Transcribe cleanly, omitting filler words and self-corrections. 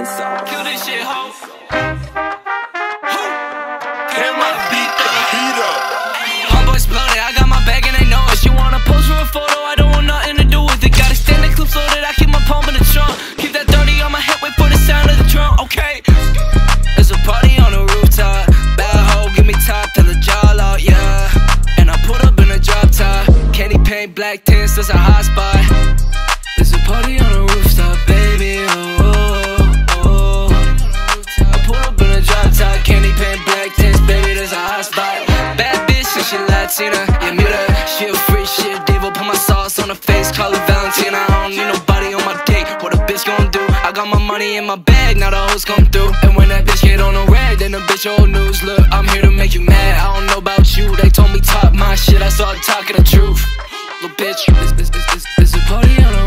fucking sauce. Kill this shit, ho. Can I beat the heat up? Homeboys blooded, I got my bag and they know it. She wanna pose for a photo, I don't want nothing to do with it. Got extended clips loaded, I keep my palm in the trunk. Keep that 30 on my hip, wait for the sound of the drum, okay? There's a party on the rooftop. Bad hoe, give me top till the jaw out, yeah. And I put up in a drop top. Candy paint, black tints, that's a hot spot. There's a party on the rooftop, baby, oh, oh, oh. I put up in a drop top. Candy paint, black tints, baby, there's a hot spot. Bad bitch, and she Latina, yeah, mute her. She a free shit diva, put my sauce on her face, call her Valentina. I don't need nobody on my dick, what a bitch gon' do? I got my money in my bag, now the hoes come through. And when that bitch get on the rag, then the bitch old news. Look, I'm here to make you mad, I don't know about you. They told me talk my shit, I started talking the truth. Little bitch, it's a party on the